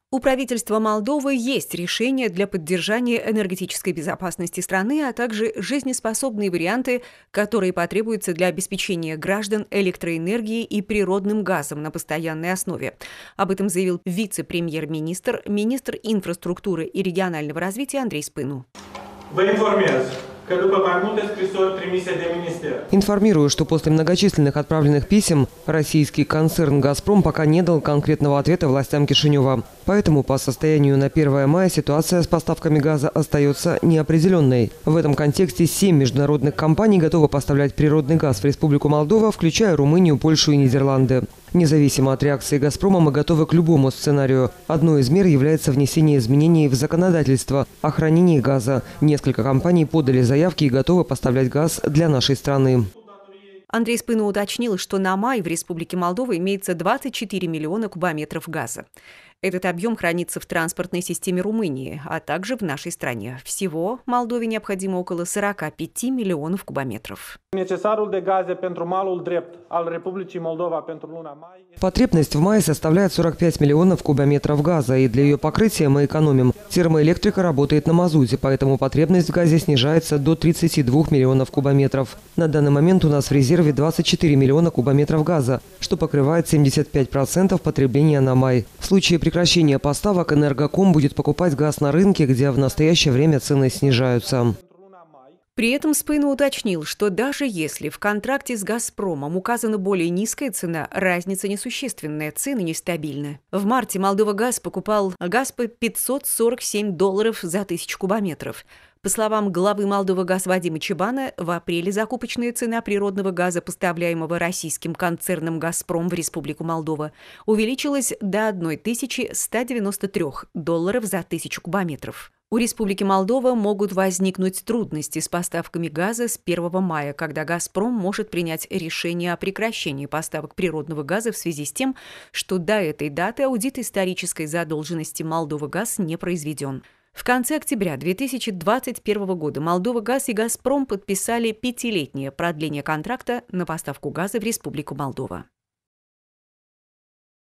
У правительства Молдовы есть решение для поддержания энергетической безопасности страны, а также жизнеспособные варианты, которые потребуются для обеспечения граждан электроэнергией и природным газом на постоянной основе. Об этом заявил вице-премьер-министр, министр инфраструктуры и регионального развития Андрей Спыну. Информирую, что после многочисленных отправленных писем российский концерн «Газпром» пока не дал конкретного ответа властям Кишинева. Поэтому по состоянию на 1 мая ситуация с поставками газа остается неопределенной. В этом контексте 7 международных компаний готовы поставлять природный газ в Республику Молдова, включая Румынию, Польшу и Нидерланды. Независимо от реакции «Газпрома» мы готовы к любому сценарию. Одной из мер является внесение изменений в законодательство о хранении газа. Несколько компаний подали заявки и готовы поставлять газ для нашей страны. Андрей Спыну уточнил, что на май в Республике Молдова имеется 24 миллиона кубометров газа. Этот объем хранится в транспортной системе Румынии, а также в нашей стране. Всего Молдове необходимо около 45 миллионов кубометров. Потребность в мае составляет 45 миллионов кубометров газа, и для ее покрытия мы экономим. Термоэлектрика работает на мазуте, поэтому потребность в газе снижается до 32 миллионов кубометров. На данный момент у нас в резерве 24 миллиона кубометров газа, что покрывает 75% потребления на май. В случае прекращения поставок Энергоком будет покупать газ на рынке, где в настоящее время цены снижаются. При этом Спыну уточнил, что даже если в контракте с «Газпромом» указана более низкая цена, разница несущественная, цены нестабильны. В марте «Молдова-Газ» покупал газ по $547 за 1000 кубометров. По словам главы «Молдова-Газ» Вадима Чебана, в апреле закупочная цена природного газа, поставляемого российским концерном «Газпром» в Республику Молдова, увеличилась до $1193 за 1000 кубометров. У Республики Молдова могут возникнуть трудности с поставками газа с 1 мая, когда «Газпром» может принять решение о прекращении поставок природного газа в связи с тем, что до этой даты аудит исторической задолженности «Молдова-Газ» не произведен. В конце октября 2021 года «Молдова-Газ» и «Газпром» подписали 5-летнее продление контракта на поставку газа в Республику Молдова.